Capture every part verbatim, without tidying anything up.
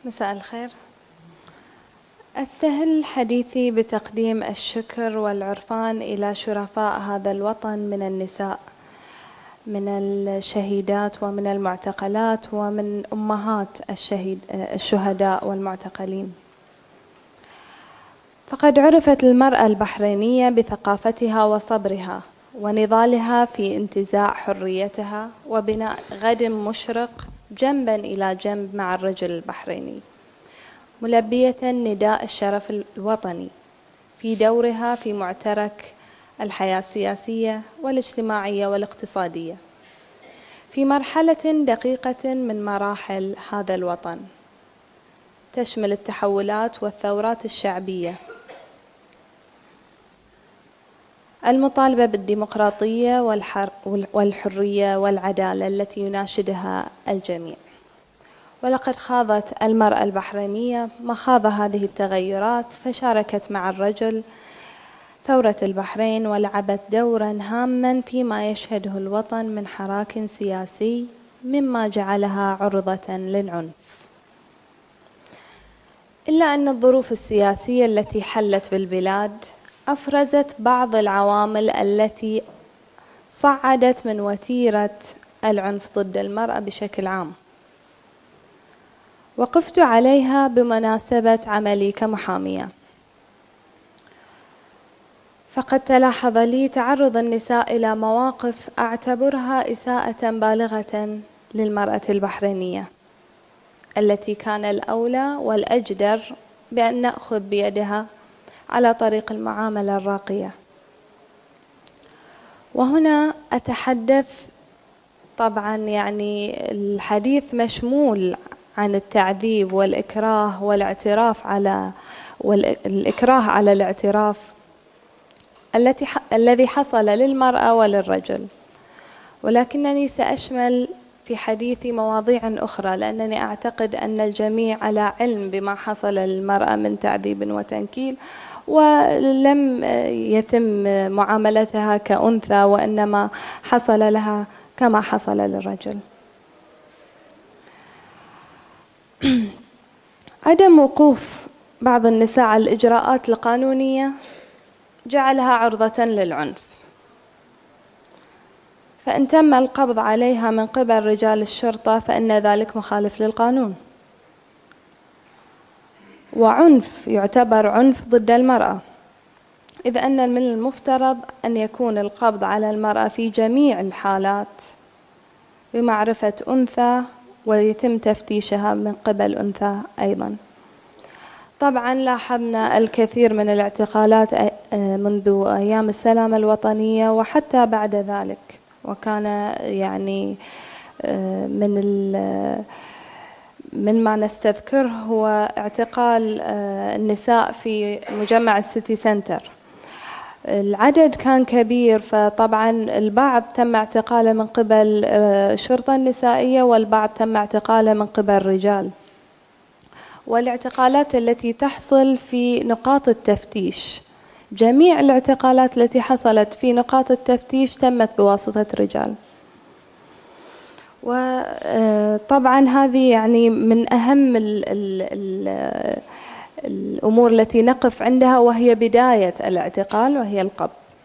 مساء الخير. أستهل حديثي بتقديم الشكر والعرفان إلى شرفاء هذا الوطن من النساء، من الشهيدات ومن المعتقلات ومن أمهات الشهيد الشهداء والمعتقلين. فقد عرفت المرأة البحرينية بثقافتها وصبرها ونضالها في انتزاع حريتها وبناء غد مشرق جنبا إلى جنب مع الرجل البحريني، ملبية نداء الشرف الوطني في دورها في معترك الحياة السياسية والاجتماعية والاقتصادية في مرحلة دقيقة من مراحل هذا الوطن، تشمل التحولات والثورات الشعبية، المطالبة بالديمقراطية والحرية والعدالة التي يناشدها الجميع. ولقد خاضت المرأة البحرينية مخاض هذه التغيرات، فشاركت مع الرجل ثورة البحرين ولعبت دورا هاما فيما يشهده الوطن من حراك سياسي مما جعلها عرضة للعنف. إلا أن الظروف السياسية التي حلت بالبلاد أفرزت بعض العوامل التي صعدت من وتيرة العنف ضد المرأة بشكل عام، وقفت عليها بمناسبة عملي كمحامية. فقد تلاحظ لي تعرض النساء إلى مواقف أعتبرها إساءة بالغة للمرأة البحرينية، التي كان الأولى والأجدر بأن نأخذ بيدها على طريق المعاملة الراقية. وهنا أتحدث طبعا يعني الحديث مشمول عن التعذيب والإكراه والاعتراف على والإكراه على الاعتراف التي الذي حصل للمرأة وللرجل، ولكنني سأشمل في حديثي مواضيع أخرى، لأنني أعتقد أن الجميع على علم بما حصل للمرأة من تعذيب وتنكيل، ولم يتم معاملتها كأنثى وإنما حصل لها كما حصل للرجل. عدم وقوف بعض النساء على الإجراءات القانونية جعلها عرضة للعنف، فإن تم القبض عليها من قبل رجال الشرطة فإن ذلك مخالف للقانون، وعنف يعتبر عنف ضد المرأة، إذ أن من المفترض أن يكون القبض على المرأة في جميع الحالات بمعرفة أنثى ويتم تفتيشها من قبل أنثى أيضا. طبعا لاحظنا الكثير من الاعتقالات منذ أيام السلامة الوطنية وحتى بعد ذلك، وكان يعني من من ما نستذكره هو اعتقال النساء في مجمع السيتي سنتر. العدد كان كبير، فطبعا البعض تم اعتقاله من قبل الشرطة النسائية والبعض تم اعتقاله من قبل الرجال. والاعتقالات التي تحصل في نقاط التفتيش، جميع الاعتقالات التي حصلت في نقاط التفتيش تمت بواسطة رجال. وطبعا هذه يعني من أهم ال ال ال الأمور التي نقف عندها، وهي بداية الاعتقال وهي القبض.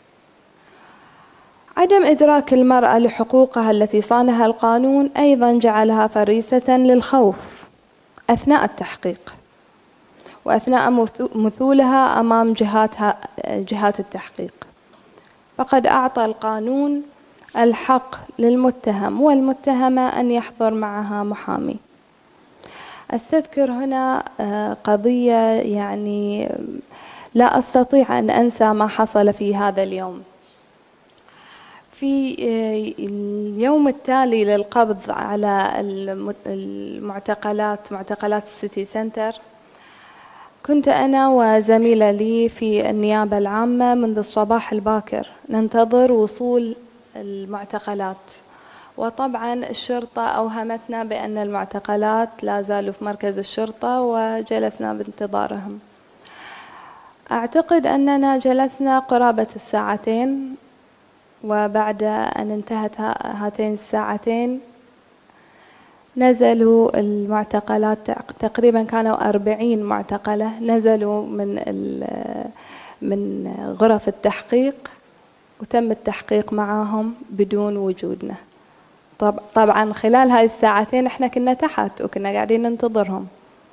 عدم إدراك المرأة لحقوقها التي صانها القانون أيضا جعلها فريسة للخوف أثناء التحقيق وأثناء مثولها أمام جهاتها جهات التحقيق. فقد أعطى القانون الحق للمتهم والمتهمة أن يحضر معها محامي. أستذكر هنا قضية يعني لا أستطيع أن أنسى ما حصل في هذا اليوم. في اليوم التالي للقبض على المعتقلات معتقلات السيتي سنتر، كنت أنا وزميلة لي في النيابة العامة منذ الصباح الباكر ننتظر وصول المعتقلات، وطبعا الشرطة أوهمتنا بأن المعتقلات لا زالوا في مركز الشرطة وجلسنا بانتظارهم. أعتقد أننا جلسنا قرابة الساعتين، وبعد أن انتهت هاتين الساعتين نزلوا المعتقلات، تقريبا كانوا أربعين معتقلة، نزلوا من من غرف التحقيق وتم التحقيق معاهم بدون وجودنا. طب طبعا خلال هاي الساعتين احنا كنا تحت وكنا قاعدين ننتظرهم.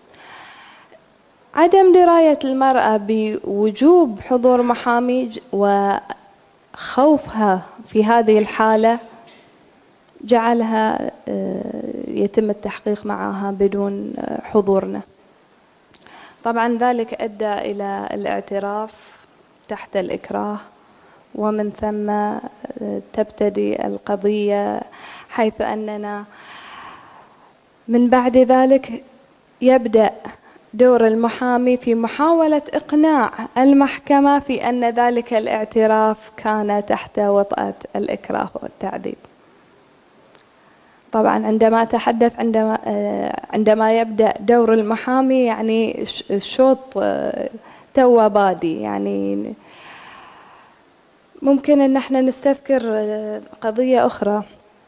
عدم دراية المرأة بوجوب حضور محامي وخوفها في هذه الحالة جعلها يتم التحقيق معها بدون حضورنا. طبعا ذلك أدى إلى الاعتراف تحت الإكراه، ومن ثم تبتدي القضية، حيث أننا من بعد ذلك يبدأ دور المحامي في محاولة إقناع المحكمة في أن ذلك الاعتراف كان تحت وطأة الإكراه والتعذيب. طبعا عندما أتحدث عندما عندما يبدأ دور المحامي، يعني الشوط تو بادي. يعني ممكن أن احنا نستذكر قضية أخرى،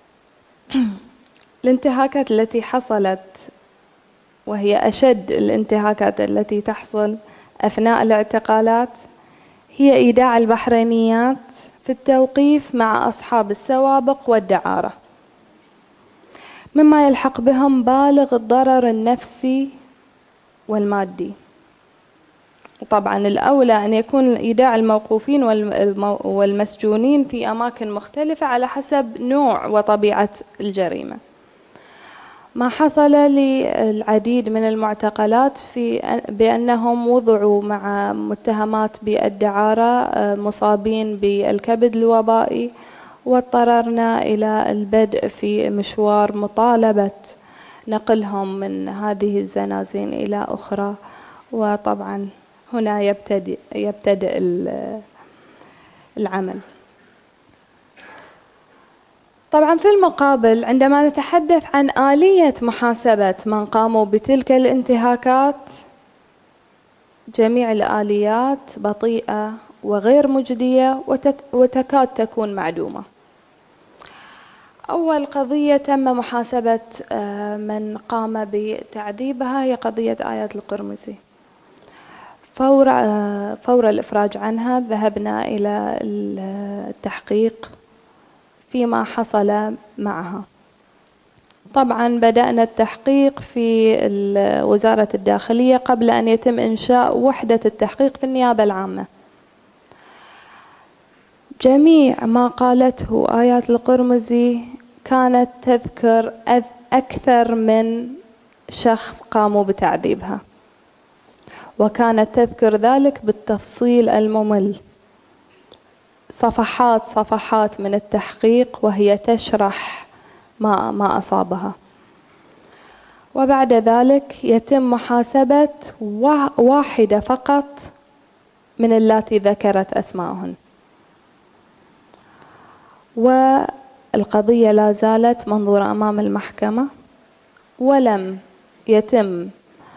الانتهاكات التي حصلت، وهي أشد الانتهاكات التي تحصل أثناء الاعتقالات، هي إيداع البحرينيات في التوقيف مع أصحاب السوابق والدعارة، مما يلحق بهم بالغ الضرر النفسي والمادي. طبعا الأولى أن يكون إيداع الموقوفين والمسجونين في أماكن مختلفة على حسب نوع وطبيعة الجريمة. ما حصل للعديد من المعتقلات في بأنهم وضعوا مع متهمات بالدعارة مصابين بالكبد الوبائي، واضطررنا إلى البدء في مشوار مطالبة نقلهم من هذه الزنازين إلى أخرى. وطبعا هنا يبتدئ يبتدئ العمل. طبعا في المقابل، عندما نتحدث عن آلية محاسبة من قاموا بتلك الانتهاكات، جميع الآليات بطيئة وغير مجدية وتكاد تكون معدومة. أول قضية تم محاسبة من قام بتعذيبها هي قضية آيات القرمزي. فور فور الإفراج عنها ذهبنا إلى التحقيق فيما حصل معها. طبعا بدأنا التحقيق في وزارة الداخلية قبل أن يتم إنشاء وحدة التحقيق في النيابة العامة. جميع ما قالته آيات القرمزي كانت تذكر أكثر من شخص قاموا بتعذيبها، وكانت تذكر ذلك بالتفصيل الممل، صفحات صفحات من التحقيق وهي تشرح ما ما أصابها. وبعد ذلك يتم محاسبة واحدة فقط من اللاتي ذكرت أسماءهن، والقضية لا زالت منظورة أمام المحكمة، ولم يتم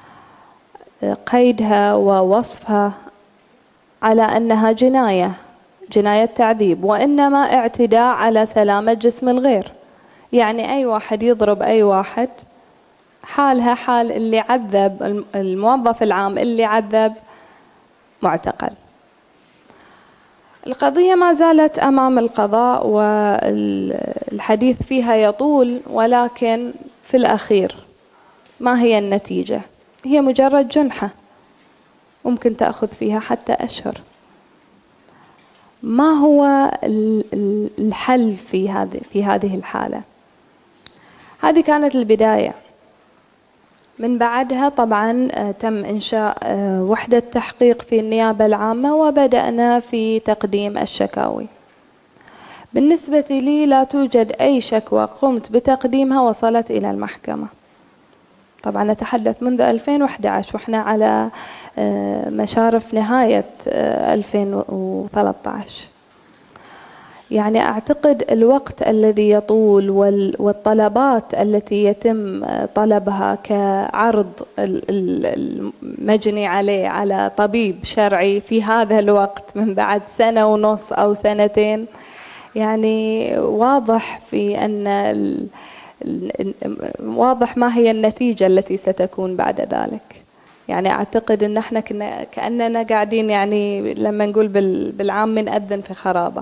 قيدها ووصفها على أنها جناية جناية تعذيب، وإنما اعتداء على سلامة جسم الغير. يعني أي واحد يضرب أي واحد حالها حال اللي عذب الموظف العام اللي عذب معتقل. القضية ما زالت أمام القضاء والحديث فيها يطول، ولكن في الأخير ما هي النتيجة؟ هي مجرد جنحة ممكن تأخذ فيها حتى أشهر. ما هو الحل في هذه في هذه الحالة؟ هذه كانت البداية. من بعدها طبعا تم إنشاء وحدة تحقيق في النيابة العامة، وبدأنا في تقديم الشكاوي. بالنسبة لي لا توجد أي شكوى قمت بتقديمها وصلت إلى المحكمة. طبعا نتحدث منذ ألفين وأحد عشر وإحنا على مشارف نهاية ألفين وثلاثة عشر. يعني أعتقد الوقت الذي يطول والطلبات التي يتم طلبها كعرض المجني عليه على طبيب شرعي في هذا الوقت من بعد سنة ونص أو سنتين، يعني واضح في أن واضح ما هي النتيجة التي ستكون بعد ذلك. يعني أعتقد أن احنا كنا كأننا قاعدين يعني لما نقول بالعام نأذن في خرابة.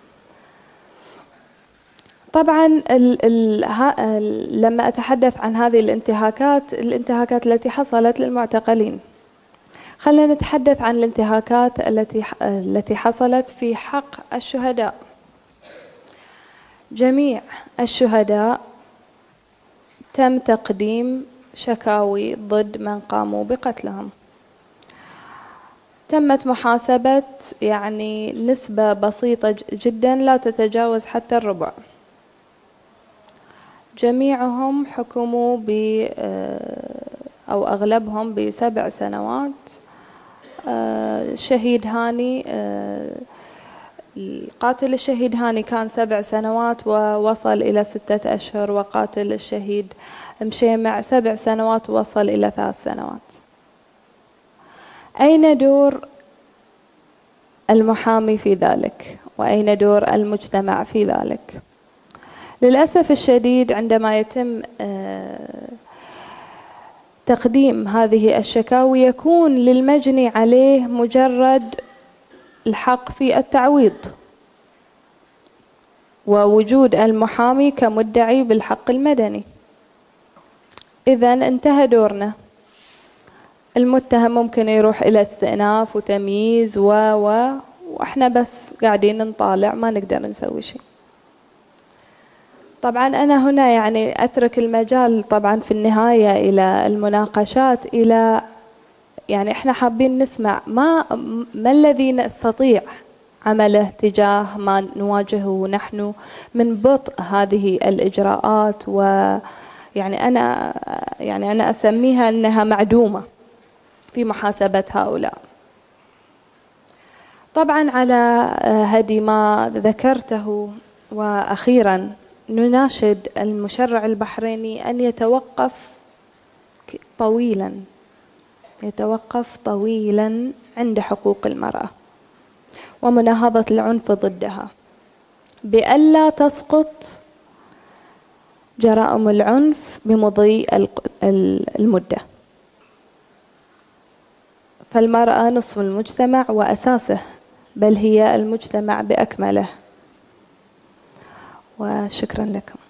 طبعا ال ال لما أتحدث عن هذه الانتهاكات، الانتهاكات التي حصلت للمعتقلين، خلينا نتحدث عن الانتهاكات التي التي حصلت في حق الشهداء. جميع الشهداء تم تقديم شكاوي ضد من قاموا بقتلهم. تمت محاسبة يعني نسبة بسيطة جدا لا تتجاوز حتى الربع. جميعهم حكموا ب أو أغلبهم بسبع سنوات. الشهيد هاني، القاتل الشهيد هاني كان سبع سنوات ووصل إلى ستة أشهر، وقاتل الشهيد مشيمع سبع سنوات ووصل إلى ثلاث سنوات. أين دور المحامي في ذلك؟ وأين دور المجتمع في ذلك؟ للأسف الشديد عندما يتم تقديم هذه الشكاوي يكون للمجني عليه مجرد الحق في التعويض، ووجود المحامي كمدعي بالحق المدني. إذن انتهى دورنا. المتهم ممكن يروح إلى استئناف وتمييز و و وإحنا بس قاعدين نطالع، ما نقدر نسوي شيء. طبعا أنا هنا يعني أترك المجال طبعا في النهاية إلى المناقشات، إلى يعني إحنا حابين نسمع ما ما الذي نستطيع عمله تجاه ما نواجهه نحن من بطء هذه الإجراءات. ويعني أنا يعني أنا أسميها أنها معدومة في محاسبة هؤلاء. طبعا على هدي ما ذكرته، وأخيرا نناشد المشرع البحريني أن يتوقف طويلا يتوقف طويلا عند حقوق المرأة ومناهضة العنف ضدها، بألا تسقط جرائم العنف بمضي المدة. فالمرأة نصف المجتمع وأساسه، بل هي المجتمع بأكمله. وشكرا لكم.